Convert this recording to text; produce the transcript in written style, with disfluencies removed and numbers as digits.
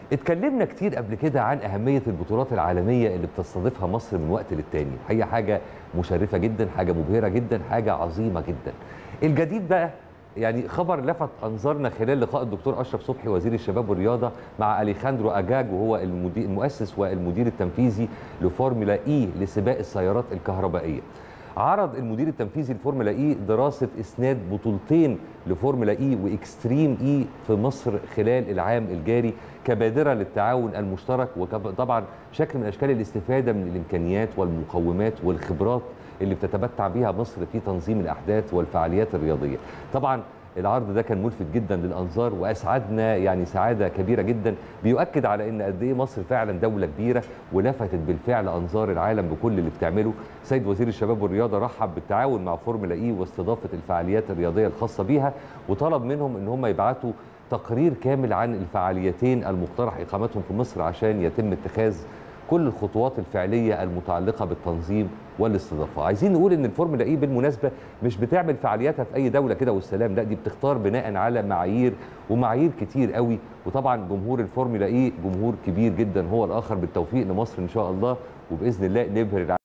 اتكلمنا كتير قبل كده عن أهمية البطولات العالمية اللي بتستضيفها مصر من وقت للتاني. هي حاجة مشرفة جدا، حاجة مبهرة جدا، حاجة عظيمة جدا. الجديد بقى يعني خبر لفت أنظارنا خلال لقاء الدكتور أشرف صبحي وزير الشباب والرياضة مع أليخاندرو أجاج، وهو المؤسس والمدير التنفيذي لفورمولا إي لسباق السيارات الكهربائية. عرض المدير التنفيذي لفورمولا إي دراسة إسناد بطولتين لفورمولا إي وإكستريم إي في مصر خلال العام الجاري كبادرة للتعاون المشترك، وطبعا شكل من أشكال الاستفادة من الإمكانيات والمقومات والخبرات اللي بتتمتع بها مصر في تنظيم الأحداث والفعاليات الرياضية. طبعا العرض ده كان ملفت جدا للانظار واسعدنا يعني سعاده كبيره جدا، بيؤكد على ان قد ايه مصر فعلا دوله كبيره ولفتت بالفعل انظار العالم بكل اللي بتعمله. سيد وزير الشباب والرياضه رحب بالتعاون مع فورمولا اي واستضافه الفعاليات الرياضيه الخاصه بيها، وطلب منهم ان هم يبعتوا تقرير كامل عن الفعاليتين المقترح اقامتهم في مصر عشان يتم اتخاذ كل الخطوات الفعليه المتعلقه بالتنظيم والاستضافه. عايزين نقول ان الفورمولا اي بالمناسبه مش بتعمل فعالياتها في اي دوله كده والسلام، لا دي بتختار بناء على معايير كتير قوي. وطبعا جمهور الفورمولا اي جمهور كبير جدا، هو الاخر بالتوفيق لمصر ان شاء الله، وباذن الله نبهر